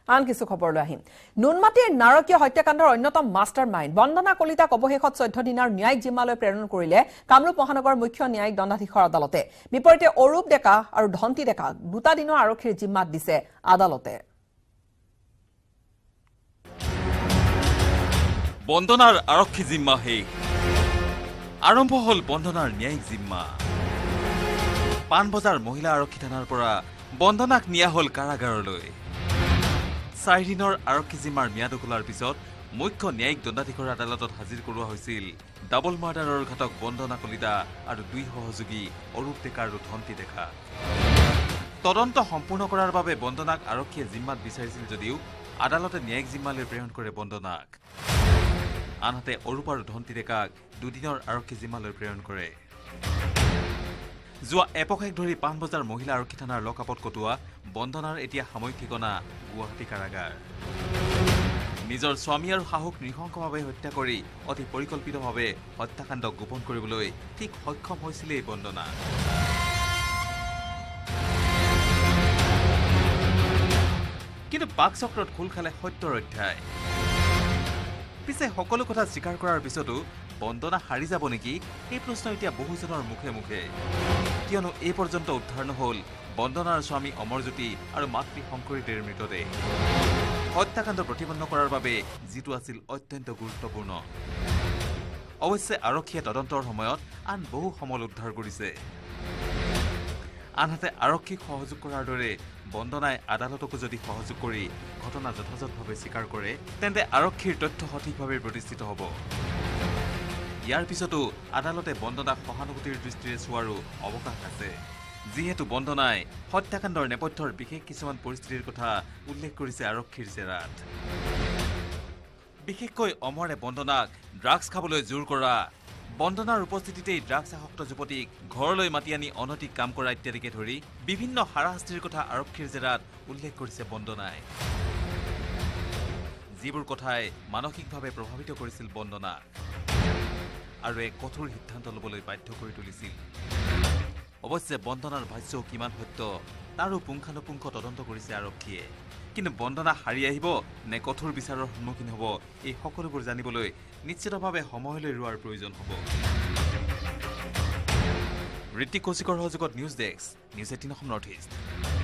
আন কিছু খবৰলৈ আহিম নুনমাটিৰ নাৰকীয় হত্যাকাণ্ডৰ অন্যতম মাষ্টাৰ মাইণ্ড বন্দনা কলিতাক অৱশেষত 14 দিনৰ ন্যায়িক জিম্মালৈ প্ৰেৰণ কৰিলে কামৰূপ মহানগৰ মুখ্য ন্যায়িক দণ্ডাধীশৰ আদালতে বিপৰীতে অৰূপ ডেকা আৰু ধন্তি ডেকাক 2 দিনৰ আৰক্ষীৰ জিম্মাত দিছে আদালতে বন্দনাৰ আৰক্ষী জিম্মা শেষ আৰম্ভ হল বন্দনাৰ ন্যায়িক জিম্মা পানবজাৰ মহিলা আৰক্ষী থানাৰ পৰা বন্দনাক নিয়া হল কাৰাগাৰলৈ 4 দিনৰ আৰক্ষী জিম্মাৰ ম্যাদ উকলাৰ পিছত মুখ্য ন্যায়িক দণ্ডাধীশৰ আদালতত হাজিৰ কৰোৱা হৈছিল ডাবল মাৰ্ডাৰৰ ঘাতক বন্দনা কলিতা আৰু 2 সহযোগী অৰূপ ডেকা আৰু ধন্তি ডেকা তদন্ত সম্পূৰ্ণ কৰাৰ বাবে বন্দনাক আৰক্ষীয়ে জিম্মাত বিচাৰিছিল যদিও আদালতে ন্যায়িক জিম্মালৈ প্ৰেৰণ কৰে বন্দনাক আনহাতে অৰূপ আৰু ধন্তি ডেকাক 2 দিনৰ আৰক্ষী জিম্মালৈ প্ৰেৰণ কৰে যোৱা এপষেক ধৰি পানবজাৰ মহিলা আৰক্ষী থানাৰ লকআপত কটোৱা বন্দনাৰ এতিয়া সাময়িক ঠিকনা গুৱাহাটী কাৰাগাৰ নিজৰ স্বামী আৰু শাহুক নৃশংসভাৱে হত্যা কৰি অতি পৰিকল্পিতভাৱে হত্যাকাণ্ডক গোপন কৰিবলৈ ঠিক সক্ষম হৈছিল এই বন্দনা কিন্তু বাকচক্ৰত খোল খালে সত্যৰ অধ্যায় পিছে সকলো কথা স্বীকাৰ কৰাৰ পিছতো বন্দনা হাৰি যাব নেকি এই প্ৰশ্ন এতিয়া বহুজনৰ মুখে মুখে কিয়নো এই পৰ্যন্ত উদ্ধাৰ নহল বন্দনাৰ স্বামী অমৰজ্যোতি আৰু মাতৃ শংকৰীদেৱৰ মৃতদেহ হত্যাকাণ্ড প্ৰতিবন্ধ কৰাৰ বাবে যিটো আছিল অত্যন্ত গুৰুত্বপূৰ্ণ অৱশ্যে আৰক্ষীয়ে তদন্তৰ সময়ত আন বহু সমল উদ্ধাৰ কৰিছে আনহাতে আৰক্ষীক সহযোগ কৰাৰ দৰে বন্দনাই আদালতকো যদি সহযোগ কৰি ঘটনা যথাযথভাৱে স্বীকাৰ কৰে তেন্তে আৰক্ষীৰ তথ্য সঠিকভাৱে প্ৰতিষ্ঠিত হ'ব ইয়াৰ পিছতো আদালতে বন্দনাক সহানুভূতিৰ দৃষ্টিৰে চোৱাৰো অৱকাশ আছে যিহেতু বন্দনাই হত্যাকাণ্ডৰ নেপথ্যৰ বিশেষ কিছুমান পৰিস্থিতিৰ কথা উল্লেখ কৰিছে আৰক্ষীৰ জেৰাত বিশেষকৈ অমৰে বন্দনাক ড্ৰাগছ খাবলৈ জোৰ কৰা বন্দনাৰ উপস্থিতিতেই ড্ৰাগছ আসক্ত যুৱতীক ঘৰলৈ মাতি আনি অনৈতিক কাম কৰা ইত্যাদিকে ধৰি বিভিন্ন হাৰাশাস্তিৰ কথা আৰক্ষীৰ জেৰাত উল্লেখ কৰিছে বন্দনাই যিবোৰ কথাই মানসিকভাৱে প্ৰভাৱিত কৰিছিল বন্দনাক আৰু এক কঠোৰ সিদ্ধান্ত ল'বলৈ বাধ্য কৰি তুলিছিল অৱশ্যে বন্দনাৰ ভাষ্য কিমান সত্য তাৰো পুংখানুপুংখ তদন্ত কৰিছে আৰক্ষীয়ে কিন্তু বন্দনা হাৰি আহিব নে কঠোৰ বিচাৰৰ সন্মুখীন হ'ব এই সকলোবোৰ জানিবলৈ নিশ্চিতভাৱে সময়লৈ ৰোৱাৰ প্ৰয়োজন হ'ব ঋতিক কৌশিকৰ সহযোগত news desk news 18 Assam north east